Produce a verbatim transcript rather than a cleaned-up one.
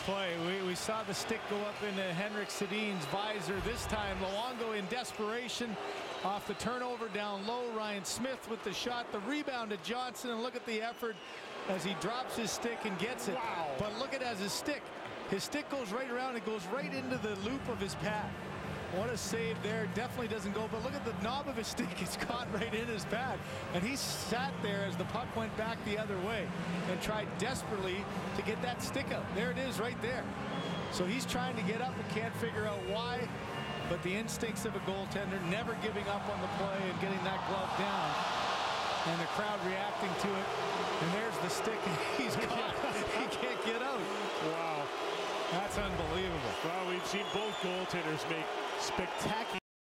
play. We, we saw the stick go up into Henrik Sedin's visor. This time, Luongo in desperation off the turnover down low. Ryan Smith with the shot. The rebound to Johnson, and look at the effort as he drops his stick and gets it. Wow. But look at as his stick. His stick goes right around. It goes right into the loop of his pad. What a save there. Definitely doesn't go, but look at the knob of his stick. It's caught right in his pad. And he sat there as the puck went back the other way and tried desperately to get that stick out. There it is right there. So he's trying to get up and can't figure out why, but the instincts of a goaltender, never giving up on the play and getting that glove down. And the crowd reacting to it. And there's the stick, and he's caught. He can't get out. Wow. That's unbelievable. Well, we've seen both goaltenders make spectacular